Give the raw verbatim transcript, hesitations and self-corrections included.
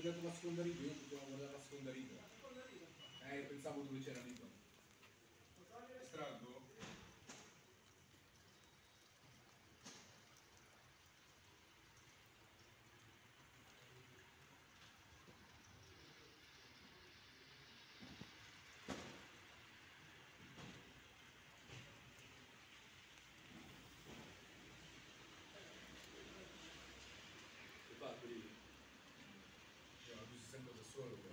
dato la seconda riga, io potevo guardare la seconda riga. Eh, pensavo dove c'era l'Iton. Estratto? Che fatto lì? Io, tu sei sempre da solo.